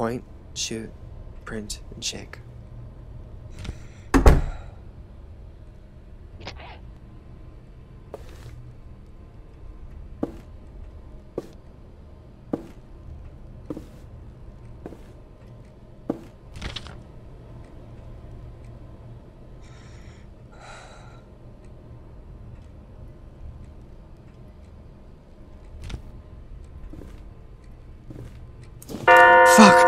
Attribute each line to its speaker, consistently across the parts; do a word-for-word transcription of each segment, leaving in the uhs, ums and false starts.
Speaker 1: Point, shoot, print, and shake. Fuck!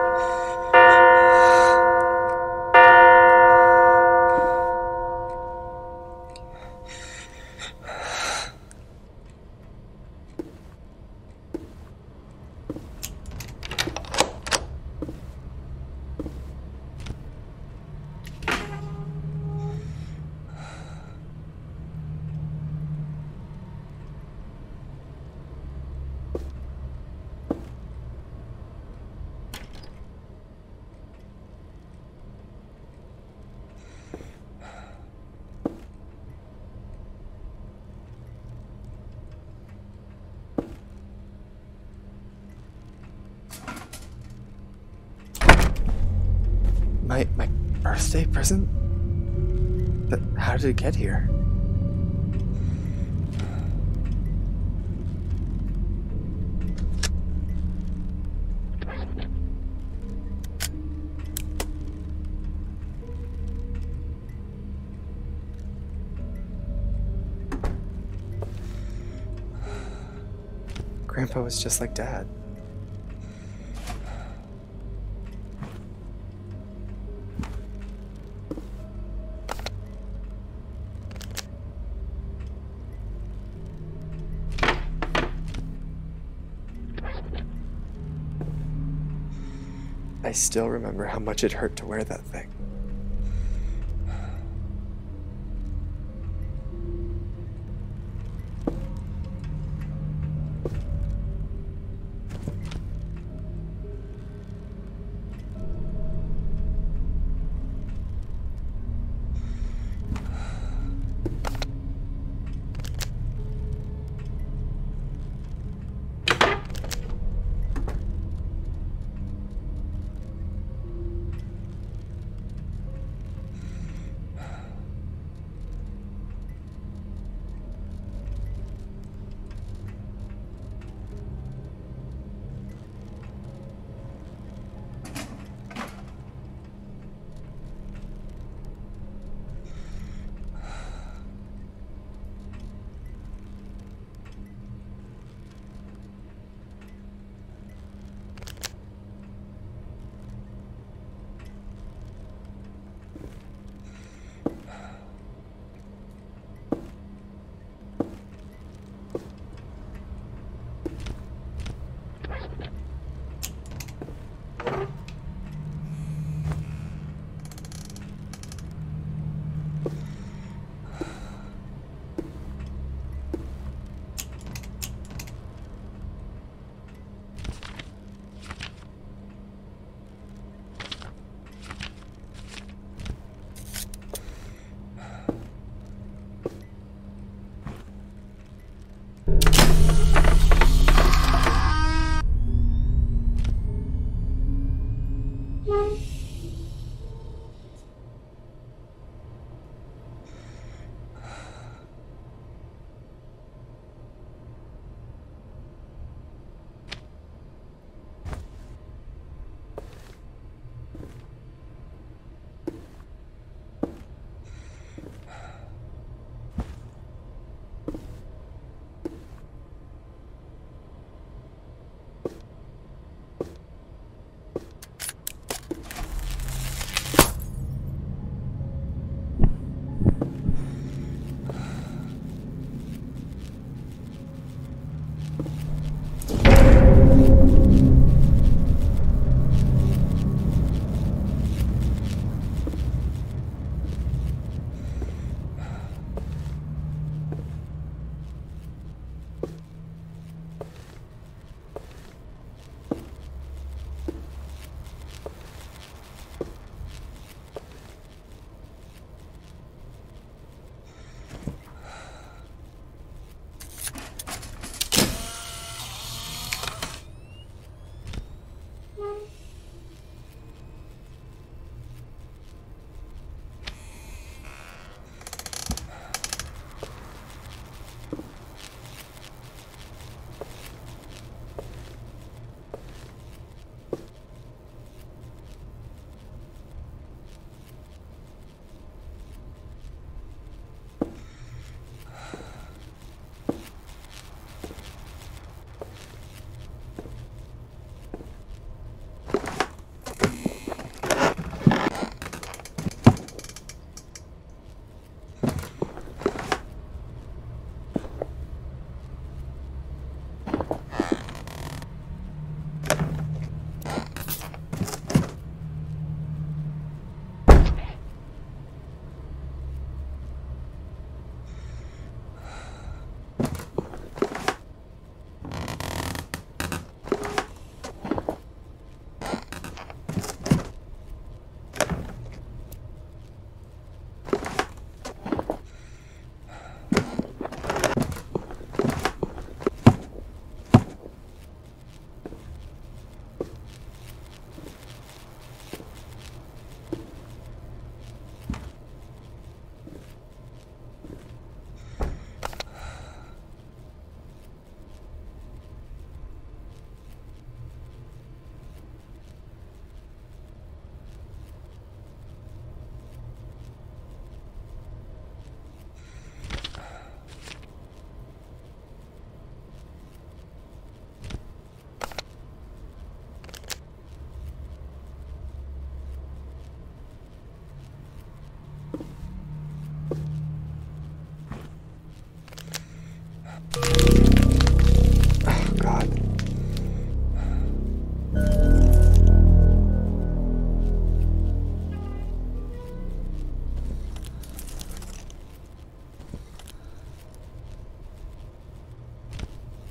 Speaker 1: My, my birthday present? But how did it get here? Grandpa was just like Dad. I still remember how much it hurt to wear that thing.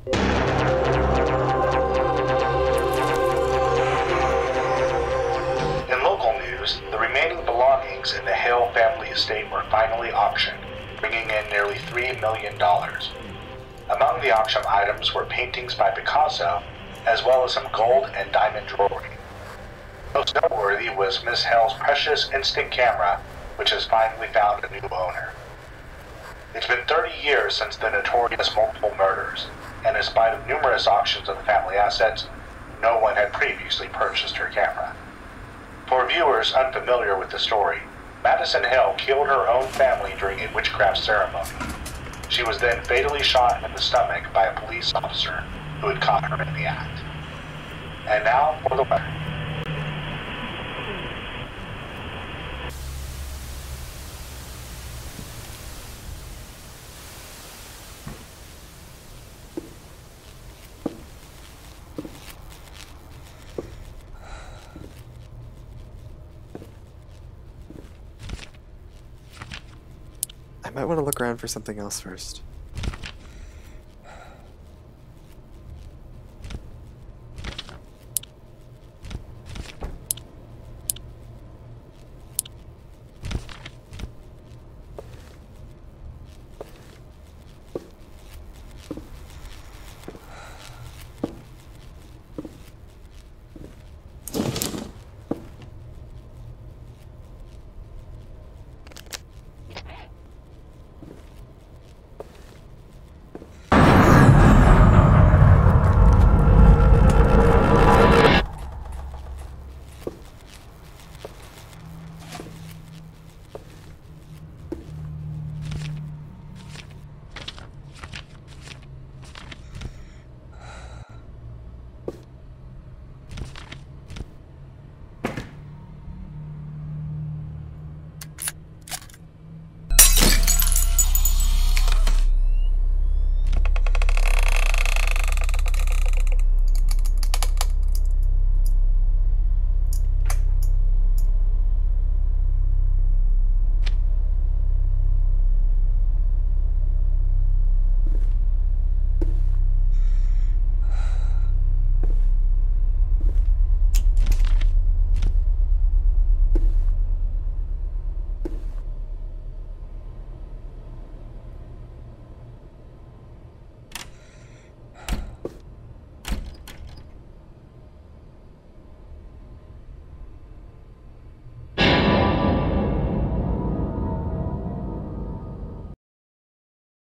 Speaker 2: In local news, the remaining belongings in the Hale family estate were finally auctioned, bringing in nearly three million dollars. Among the auction items were paintings by Picasso, as well as some gold and diamond jewelry. Most noteworthy was Miss Hale's precious instant camera, which has finally found a new owner. It's been thirty years since the notorious multiple murders, and in spite of numerous auctions of the family assets, no one had previously purchased her camera. For viewers unfamiliar with the story, Madison Hale killed her own family during a witchcraft ceremony. She was then fatally shot in the stomach by a police officer who had caught her in the act. And now for the weather.
Speaker 1: I might want to look around for something else first.